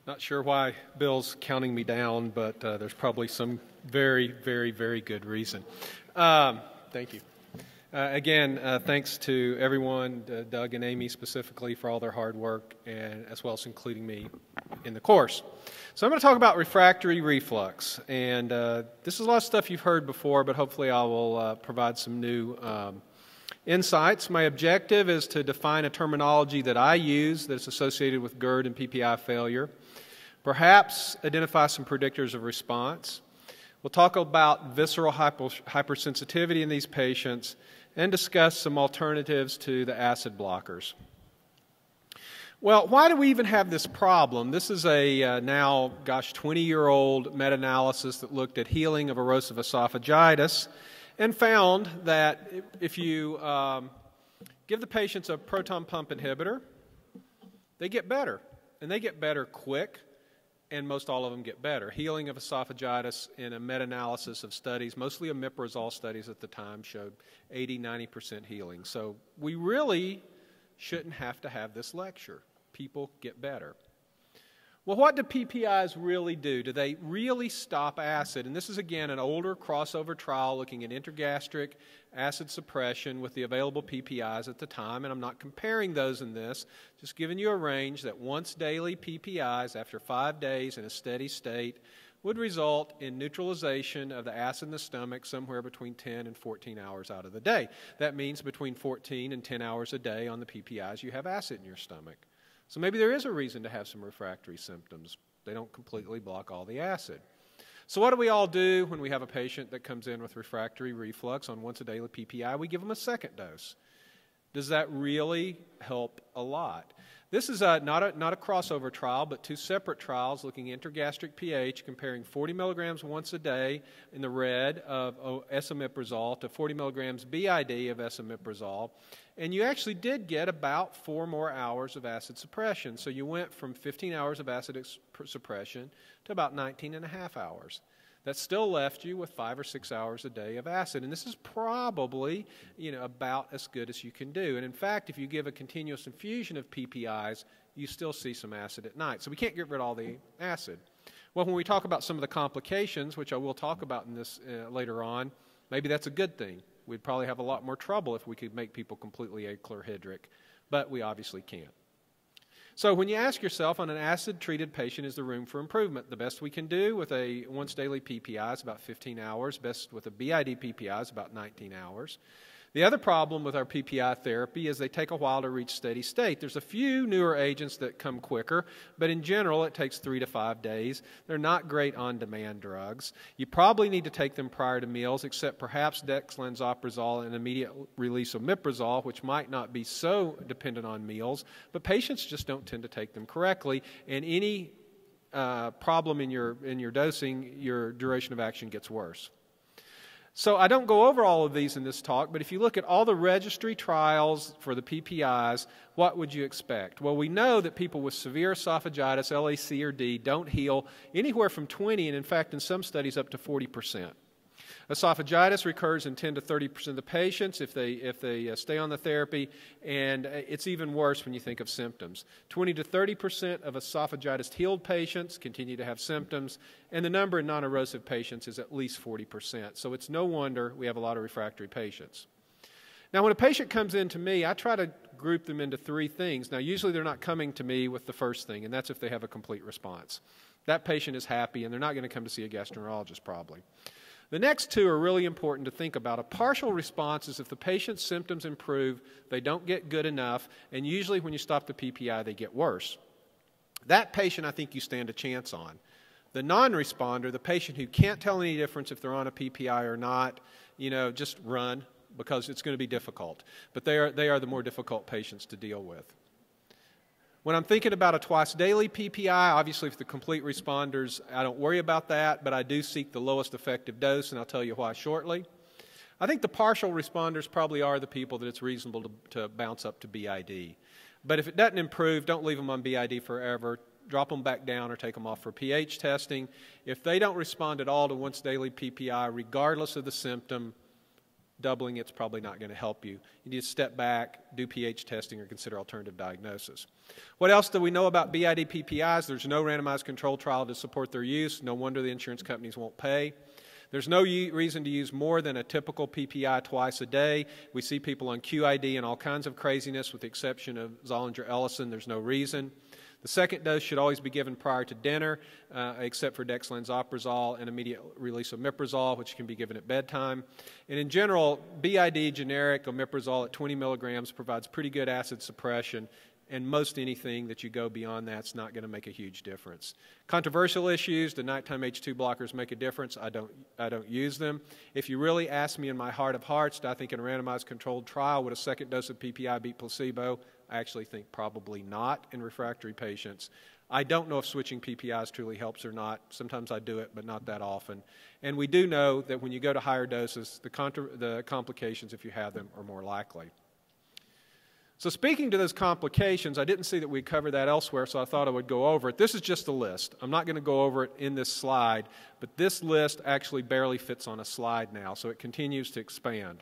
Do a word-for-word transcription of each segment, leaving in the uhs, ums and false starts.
Not sure why Bill's counting me down, but uh, there's probably some very, very, very good reason. Um, thank you. Uh, again, uh, thanks to everyone, uh, Doug and Amy specifically, for all their hard work, and as well as including me in the course. So I'm going to talk about refractory reflux, and uh, this is a lot of stuff you've heard before, but hopefully I will uh, provide some new um, insights. My objective is to define a terminology that I use that's associated with GERD and P P I failure. Perhaps identify some predictors of response. We'll talk about visceral hypo hypersensitivity in these patients and discuss some alternatives to the acid blockers. Well, why do we even have this problem? This is a uh, now, gosh, twenty-year-old meta-analysis that looked at healing of erosive esophagitis and found that if you um, give the patients a proton pump inhibitor, they get better, and they get better quick. And most all of them get better. Healing of esophagitis in a meta-analysis of studies, mostly omeprazole studies at the time, showed eighty, ninety percent healing. So we really shouldn't have to have this lecture. People get better. Well, what do P P Is really do? Do they really stop acid? And this is, again, an older crossover trial looking at intragastric acid suppression with the available P P Is at the time, and I'm not comparing those in this, just giving you a range that once daily P P Is after five days in a steady state would result in neutralization of the acid in the stomach somewhere between ten and fourteen hours out of the day. That means between fourteen and ten hours a day on the P P Is you have acid in your stomach. So maybe there is a reason to have some refractory symptoms. They don't completely block all the acid. So what do we all do when we have a patient that comes in with refractory reflux on once a daily P P I? We give them a second dose. Does that really help a lot? This is a, not, a, not a crossover trial, but two separate trials looking at intragastric pH, comparing forty milligrams once a day in the red of esomeprazole to forty milligrams B I D of esomeprazole. And you actually did get about four more hours of acid suppression. So you went from fifteen hours of acid suppression to about nineteen and a half hours. That still left you with five or six hours a day of acid. And this is probably, you know, about as good as you can do. And in fact, if you give a continuous infusion of P P Is, you still see some acid at night. So we can't get rid of all the acid. Well, when we talk about some of the complications, which I will talk about in this uh, later on, maybe that's a good thing. We'd probably have a lot more trouble if we could make people completely achlorhydric, but we obviously can't. So when you ask yourself, on an acid-treated patient, is there room for improvement? The best we can do with a once-daily P P I is about fifteen hours. Best with a B I D P P I is about nineteen hours. The other problem with our P P I therapy is they take a while to reach steady state. There's a few newer agents that come quicker, but in general it takes three to five days. They're not great on-demand drugs. You probably need to take them prior to meals, except perhaps dexlansoprazole and immediate release omeprazole, which might not be so dependent on meals, but patients just don't tend to take them correctly, and any uh, problem in your, in your dosing, your duration of action gets worse. So I don't go over all of these in this talk, but if you look at all the registry trials for the P P Is, what would you expect? Well, we know that people with severe esophagitis, L A C or D, don't heal anywhere from twenty, and in fact, in some studies, up to forty percent. Esophagitis recurs in ten to thirty percent of the patients if they, if they uh, stay on the therapy, and it's even worse when you think of symptoms. twenty to thirty percent of esophagitis-healed patients continue to have symptoms, and the number in non-erosive patients is at least forty percent. So it's no wonder we have a lot of refractory patients. Now, when a patient comes in to me, I try to group them into three things. Now, usually they're not coming to me with the first thing, and that's if they have a complete response. That patient is happy, and they're not going to come to see a gastroenterologist probably. The next two are really important to think about. A partial response is if the patient's symptoms improve, they don't get good enough, and usually when you stop the P P I, they get worse. That patient I think you stand a chance on. The non-responder, the patient who can't tell any difference if they're on a P P I or not, you know, just run because it's going to be difficult. But they are, they are the more difficult patients to deal with. When I'm thinking about a twice-daily P P I, obviously for the complete responders, I don't worry about that, but I do seek the lowest effective dose, and I'll tell you why shortly. I think the partial responders probably are the people that it's reasonable to, to bounce up to B I D. But if it doesn't improve, don't leave them on B I D forever. Drop them back down or take them off for pH testing. If they don't respond at all to once-daily P P I, regardless of the symptom, doubling it's probably not going to help you. You need to step back, do pH testing, or consider alternative diagnosis. What else do we know about B I D P P Is? There's no randomized control trial to support their use. No wonder the insurance companies won't pay. There's no reason to use more than a typical P P I twice a day. We see people on Q I D and all kinds of craziness, with the exception of Zollinger-Ellison. There's no reason. The second dose should always be given prior to dinner, uh, except for dexlansoprazole and immediate release omeprazole, which can be given at bedtime. And in general, B I D generic omeprazole at twenty milligrams provides pretty good acid suppression, and most anything that you go beyond that's not going to make a huge difference. Controversial issues, do nighttime H two blockers make a difference? I don't, I don't use them. If you really ask me in my heart of hearts, do I think in a randomized controlled trial would a second dose of P P I beat placebo? I actually think probably not in refractory patients. I don't know if switching P P Is truly helps or not. Sometimes I do it, but not that often. And we do know that when you go to higher doses, the, contra the complications, if you have them, are more likely. So speaking to those complications, I didn't see that we covered that elsewhere, so I thought I would go over it. This is just a list. I'm not going to go over it in this slide, but this list actually barely fits on a slide now, so it continues to expand.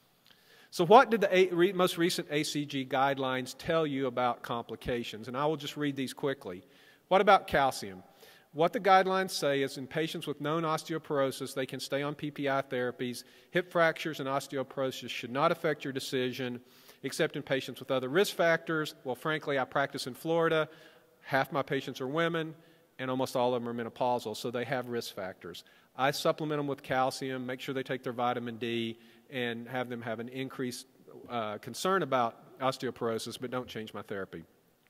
So what did the a re most recent A C G guidelines tell you about complications? And I will just read these quickly. What about calcium? What the guidelines say is in patients with known osteoporosis, they can stay on P P I therapies. Hip fractures and osteoporosis should not affect your decision, except in patients with other risk factors. Well, frankly, I practice in Florida. Half my patients are women, and almost all of them are menopausal, so they have risk factors. I supplement them with calcium, make sure they take their vitamin D, and have them have an increased uh, concern about osteoporosis, but don't change my therapy.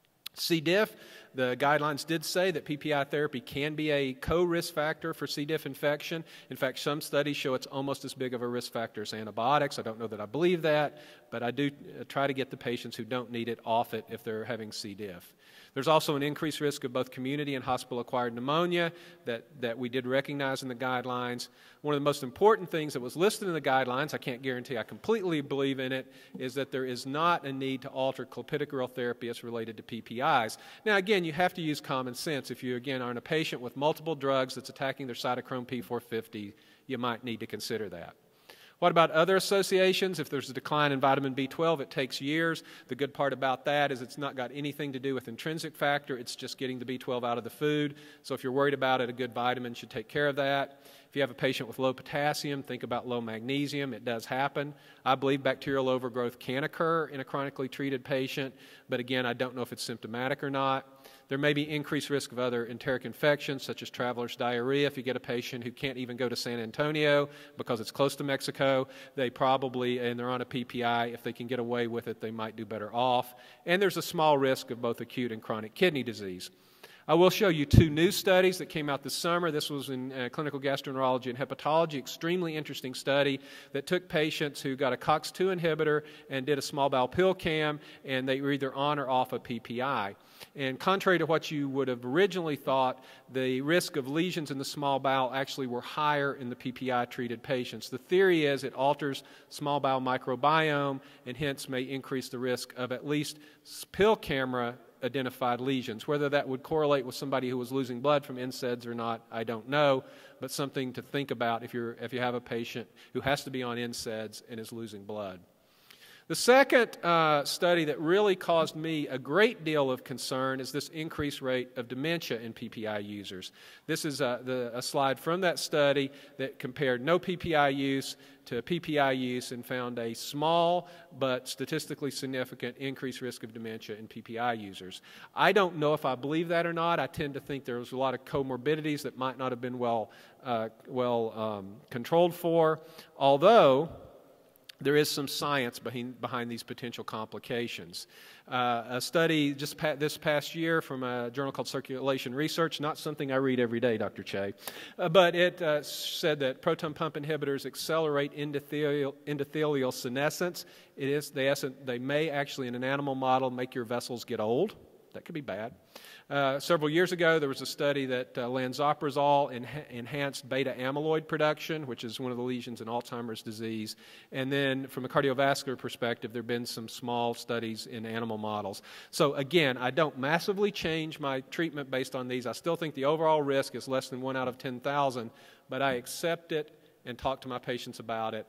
C. diff, the guidelines did say that P P I therapy can be a co-risk factor for C. diff infection. In fact, some studies show it's almost as big of a risk factor as antibiotics. I don't know that I believe that, but I do try to get the patients who don't need it off it if they're having C. diff. There's also an increased risk of both community and hospital-acquired pneumonia that, that we did recognize in the guidelines. One of the most important things that was listed in the guidelines, I can't guarantee I completely believe in it, is that there is not a need to alter clopidogrel therapy as related to P P Is. Now, again, you have to use common sense. If you, again, are in a patient with multiple drugs that's attacking their cytochrome P four fifty, you might need to consider that. What about other associations? If there's a decline in vitamin B twelve, it takes years. The good part about that is it's not got anything to do with intrinsic factor. It's just getting the B twelve out of the food. So if you're worried about it, a good vitamin should take care of that. If you have a patient with low potassium, think about low magnesium. It does happen. I believe bacterial overgrowth can occur in a chronically treated patient, but again, I don't know if it's symptomatic or not. There may be increased risk of other enteric infections, such as traveler's diarrhea. If you get a patient who can't even go to San Antonio because it's close to Mexico, they probably, and they're on a P P I, if they can get away with it, they might do better off. And there's a small risk of both acute and chronic kidney disease. I will show you two new studies that came out this summer. This was in uh, clinical gastroenterology and hepatology, extremely interesting study that took patients who got a COX two inhibitor and did a small bowel pill cam, and they were either on or off a P P I. And contrary to what you would have originally thought, the risk of lesions in the small bowel actually were higher in the P P I-treated patients. The theory is it alters small bowel microbiome and hence may increase the risk of at least pill camera identified lesions. Whether that would correlate with somebody who was losing blood from N SAIDs or not, I don't know, but something to think about if, you're, if you have a patient who has to be on N SAIDs and is losing blood. The second uh, study that really caused me a great deal of concern is this increased rate of dementia in P P I users. This is a, the, a slide from that study that compared no P P I use to P P I use and found a small but statistically significant increased risk of dementia in P P I users. I don't know if I believe that or not. I tend to think there was a lot of comorbidities that might not have been well, uh, well um, controlled for, although there is some science behind, behind these potential complications. Uh, a study just pa this past year from a journal called Circulation Research, not something I read every day, Doctor Che, uh, but it uh, said that proton pump inhibitors accelerate endothelial, endothelial senescence. It is, they, they may actually, in an animal model, make your vessels get old. That could be bad. Uh, several years ago, there was a study that uh, lansoprazole enha enhanced beta amyloid production, which is one of the lesions in Alzheimer's disease. And then from a cardiovascular perspective, there have been some small studies in animal models. So again, I don't massively change my treatment based on these. I still think the overall risk is less than one out of ten thousand, but I accept it and talk to my patients about it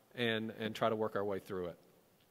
and, and try to work our way through it.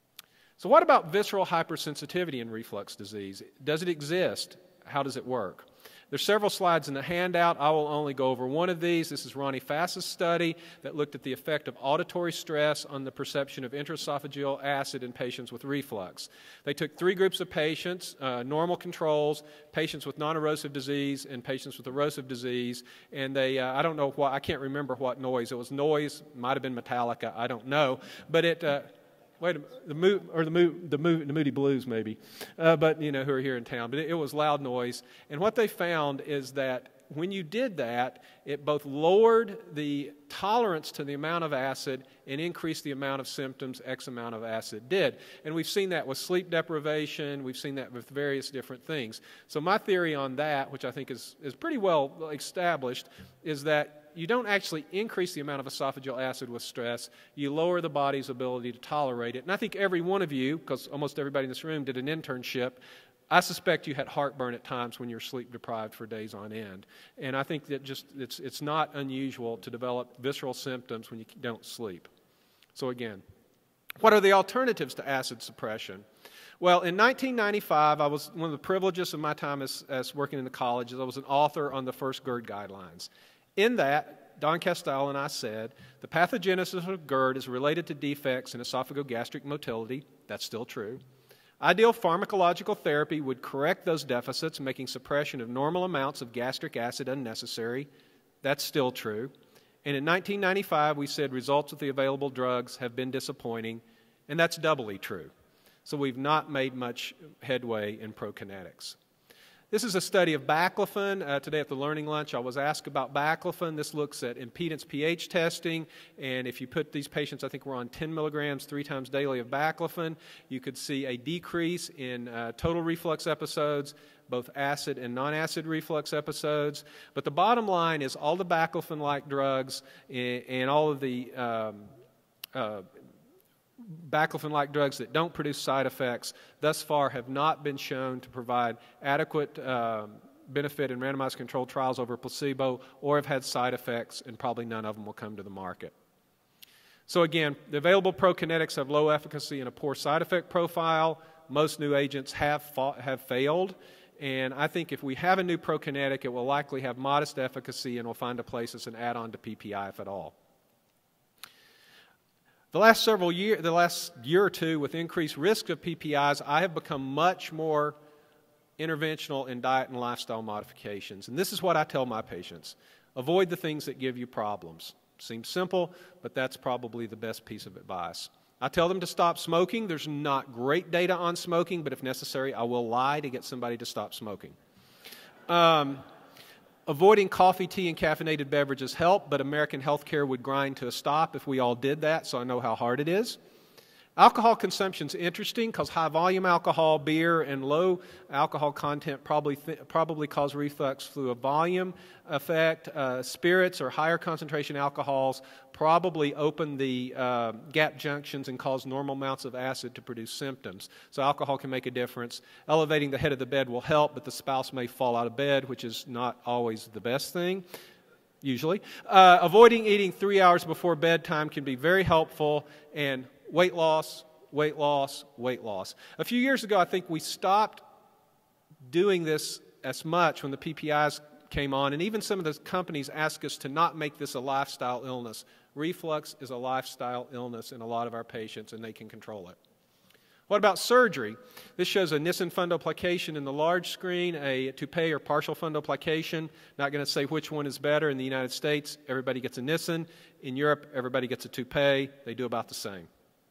So what about visceral hypersensitivity in reflux disease? Does it exist? How does it work? There's several slides in the handout. I will only go over one of these. This is Ronnie Fass's study that looked at the effect of auditory stress on the perception of intraesophageal acid in patients with reflux. They took three groups of patients, uh, normal controls, patients with non-erosive disease, and patients with erosive disease, and they, uh, I don't know what, I can't remember what noise. It was noise, might have been Metallica, I don't know, but it, uh, Wait a minute, the Mo or the, Mo the, Mo the Moody Blues maybe, uh, but you know, who are here in town. But it, it was loud noise, and what they found is that when you did that, it both lowered the tolerance to the amount of acid and increased the amount of symptoms X amount of acid did. And we've seen that with sleep deprivation. We've seen that with various different things. So my theory on that, which I think is is pretty well established, is that you don't actually increase the amount of esophageal acid with stress. You lower the body's ability to tolerate it. And I think every one of you, because almost everybody in this room did an internship, I suspect you had heartburn at times when you're sleep deprived for days on end. And I think that just it's, it's not unusual to develop visceral symptoms when you don't sleep. So again, what are the alternatives to acid suppression? Well, in nineteen ninety-five, I was one of the privileges of my time as, as working in the college is I was an author on the first GERD guidelines. In that, Don Castile and I said, the pathogenesis of GERD is related to defects in esophagogastric motility. That's still true. Ideal pharmacological therapy would correct those deficits, making suppression of normal amounts of gastric acid unnecessary. That's still true. And in nineteen ninety-five, we said results with the available drugs have been disappointing, and that's doubly true. So we've not made much headway in prokinetics. This is a study of baclofen. Uh, today at the learning lunch, I was asked about baclofen. This looks at impedance pH testing, and if you put these patients, I think we're on ten milligrams three times daily of baclofen, you could see a decrease in uh, total reflux episodes, both acid and non-acid reflux episodes. But the bottom line is all the baclofen-like drugs and, and all of the um, uh, baclofen-like drugs that don't produce side effects thus far have not been shown to provide adequate uh, benefit in randomized controlled trials over placebo or have had side effects, and probably none of them will come to the market. So again, the available prokinetics have low efficacy and a poor side effect profile. Most new agents have, fought, have failed, and I think if we have a new prokinetic, it will likely have modest efficacy and will find a place as an add-on to P P I if at all. The last several years, the last year or two, with increased risk of P P Is, I have become much more interventional in diet and lifestyle modifications. And this is what I tell my patients. Avoid the things that give you problems. Seems simple, but that's probably the best piece of advice. I tell them to stop smoking. There's not great data on smoking, but if necessary, I will lie to get somebody to stop smoking. Um, Avoiding coffee, tea, and caffeinated beverages help, but American healthcare would grind to a stop if we all did that, so I know how hard it is. Alcohol consumption is interesting because high-volume alcohol, beer, and low alcohol content probably, th probably cause reflux through a volume effect. Uh, spirits or higher concentration alcohols probably open the uh, gap junctions and cause normal amounts of acid to produce symptoms. So alcohol can make a difference. Elevating the head of the bed will help, but the spouse may fall out of bed, which is not always the best thing. Usually. Uh, avoiding eating three hours before bedtime can be very helpful, and weight loss, weight loss, weight loss. A few years ago, I think we stopped doing this as much when the P P Is came on, and even some of the companies asked us to not make this a lifestyle illness. Reflux is a lifestyle illness in a lot of our patients, and they can control it. What about surgery? This shows a Nissen fundoplication in the large screen, a toupee or partial fundoplication. Not going to say which one is better. In the United States, everybody gets a Nissen. In Europe, everybody gets a toupee. They do about the same.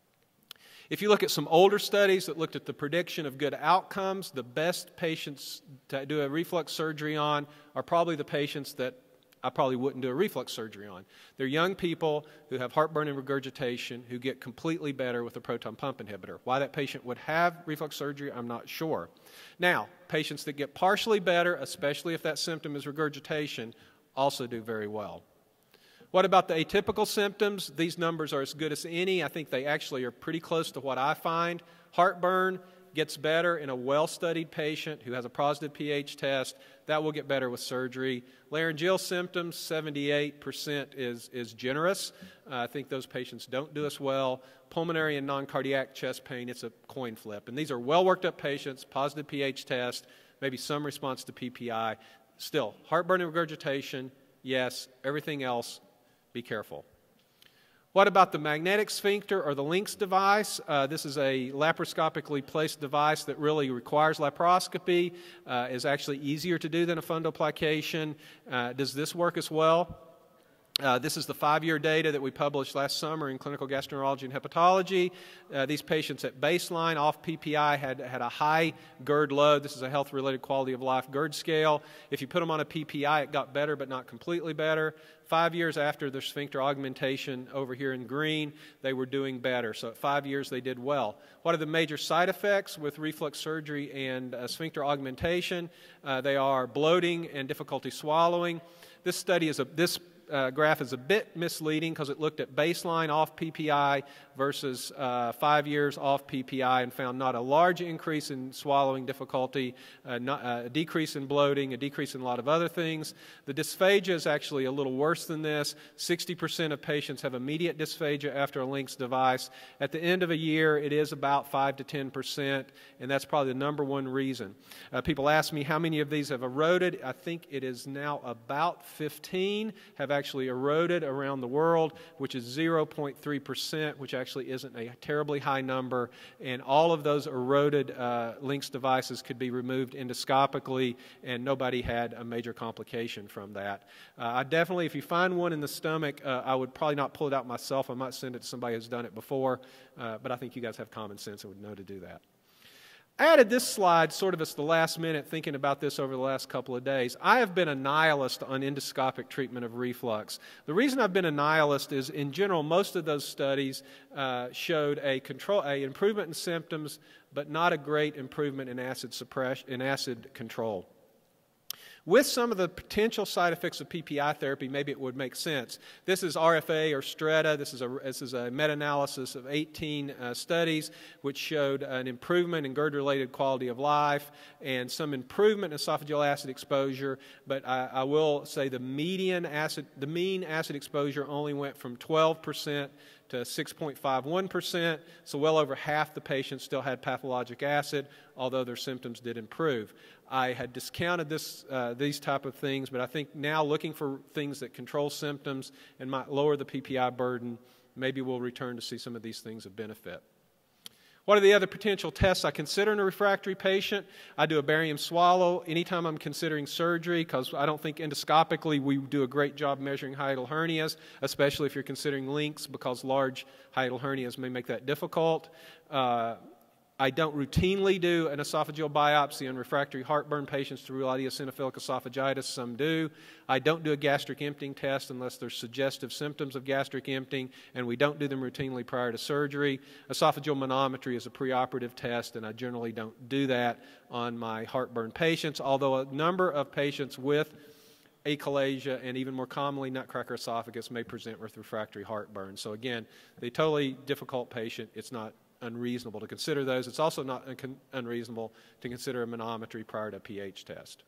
If you look at some older studies that looked at the prediction of good outcomes, the best patients to do a reflux surgery on are probably the patients that I probably wouldn't do a reflux surgery on. They're young people who have heartburn and regurgitation who get completely better with a proton pump inhibitor. Why that patient would have reflux surgery, I'm not sure. Now, patients that get partially better, especially if that symptom is regurgitation, also do very well. What about the atypical symptoms? These numbers are as good as any. I think they actually are pretty close to what I find. Heartburn gets better in a well-studied patient who has a positive pH test. That will get better with surgery. Laryngeal symptoms, seventy-eight percent is, is generous. Uh, I think those patients don't do as well. Pulmonary and non-cardiac chest pain, it's a coin flip. And these are well-worked-up patients, positive pH test, maybe some response to P P I. Still, heartburn and regurgitation, yes. Everything else, be careful. What about the magnetic sphincter or the Lynx device? Uh, this is a laparoscopically placed device that really requires laparoscopy, uh, is actually easier to do than a fundoplication. Uh, does this work as well? Uh, this is the five-year data that we published last summer in Clinical Gastroenterology and Hepatology. Uh, these patients at baseline off P P I had, had a high GERD load. This is a health-related quality of life GERD scale. If you put them on a P P I, it got better, but not completely better. Five years after their sphincter augmentation over here in green, they were doing better. So at five years, they did well. What are the major side effects with reflux surgery and uh, sphincter augmentation? Uh, they are bloating and difficulty swallowing. This study is a, this Uh, graph is a bit misleading because it looked at baseline off P P I versus uh, five years off P P I and found not a large increase in swallowing difficulty, uh, not, uh, a decrease in bloating, a decrease in a lot of other things. The dysphagia is actually a little worse than this. sixty percent of patients have immediate dysphagia after a Lynx device. At the end of a year, it is about five to ten percent, and that's probably the number one reason. Uh, people ask me how many of these have eroded. I think it is now about fifteen have actually eroded around the world, which is zero point three percent, which actually isn't a terribly high number. And all of those eroded uh, Lynx devices could be removed endoscopically, and nobody had a major complication from that. Uh, I definitely, if you find one in the stomach, uh, I would probably not pull it out myself. I might send it to somebody who's done it before, uh, but I think you guys have common sense and would know to do that. I added this slide sort of as the last minute thinking about this over the last couple of days. I have been a nihilist on endoscopic treatment of reflux. The reason I've been a nihilist is, in general, most of those studies uh, showed a control, a improvement in symptoms, but not a great improvement in acid suppression, in acid control. With some of the potential side effects of P P I therapy, maybe it would make sense. This is R F A or Stretta. This is a, this is a meta-analysis of eighteen uh, studies which showed an improvement in GERD-related quality of life and some improvement in esophageal acid exposure. But I, I will say the median acid, the mean acid exposure only went from twelve percent to six point five one percent, so well over half the patients still had pathologic acid, although their symptoms did improve. I had discounted this, uh, these type of things, but I think now looking for things that control symptoms and might lower the P P I burden, maybe we'll return to see some of these things of benefit. What are the other potential tests I consider in a refractory patient? I do a barium swallow anytime I'm considering surgery, because I don't think endoscopically we do a great job measuring hiatal hernias, especially if you're considering Lynx, because large hiatal hernias may make that difficult. Uh, I don't routinely do an esophageal biopsy on refractory heartburn patients to rule out eosinophilic esophagitis. Some do. I don't do a gastric emptying test unless there's suggestive symptoms of gastric emptying, and we don't do them routinely prior to surgery. Esophageal manometry is a preoperative test, and I generally don't do that on my heartburn patients, although a number of patients with achalasia and even more commonly nutcracker esophagus may present with refractory heartburn. So again, the totally difficult patient, it's not unreasonable to consider those. It's also not un unreasonable to consider a manometry prior to a pH test.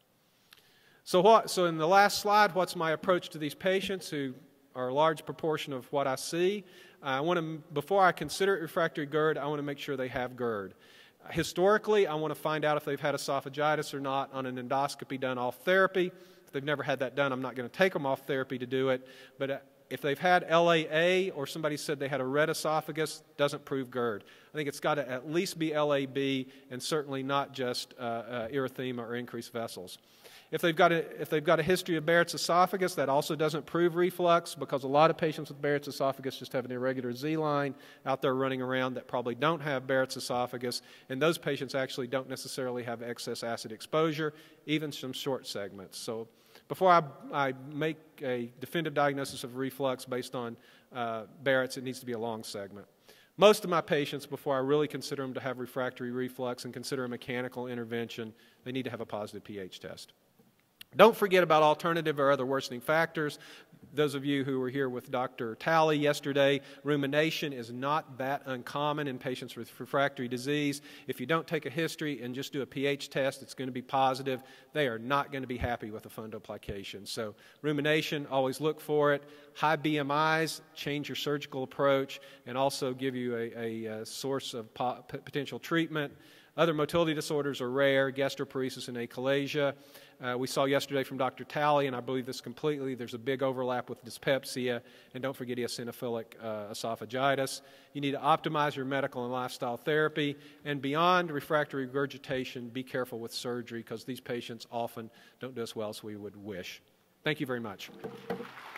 So, what, so in the last slide, what's my approach to these patients who are a large proportion of what I see? I want to, before I consider it refractory GERD, I want to make sure they have GERD. Historically, I want to find out if they've had esophagitis or not on an endoscopy done off therapy. If they've never had that done, I'm not going to take them off therapy to do it. But uh, if they've had L A A or somebody said they had a red esophagus, doesn't prove GERD. I think it's got to at least be L A B and certainly not just uh, uh, erythema or increased vessels. If they've, got a, if they've got a history of Barrett's esophagus, that also doesn't prove reflux, because a lot of patients with Barrett's esophagus just have an irregular Z-line out there running around that probably don't have Barrett's esophagus, and those patients actually don't necessarily have excess acid exposure, even some short segments. So before I, I make a definitive diagnosis of reflux based on uh, Barrett's, it needs to be a long segment. Most of my patients, before I really consider them to have refractory reflux and consider a mechanical intervention, they need to have a positive pH test. Don't forget about alternative or other worsening factors. Those of you who were here with Doctor Talley yesterday, rumination is not that uncommon in patients with refractory disease. If you don't take a history and just do a pH test, it's going to be positive. They are not going to be happy with the fundoplication. So rumination, always look for it. High B M Is, change your surgical approach, and also give you a, a, a source of po- potential treatment. Other motility disorders are rare, gastroparesis and achalasia. Uh, we saw yesterday from Doctor Talley, and I believe this completely, there's a big overlap with dyspepsia, and don't forget eosinophilic uh, esophagitis. You need to optimize your medical and lifestyle therapy, and beyond refractory regurgitation, be careful with surgery because these patients often don't do as well as we would wish. Thank you very much.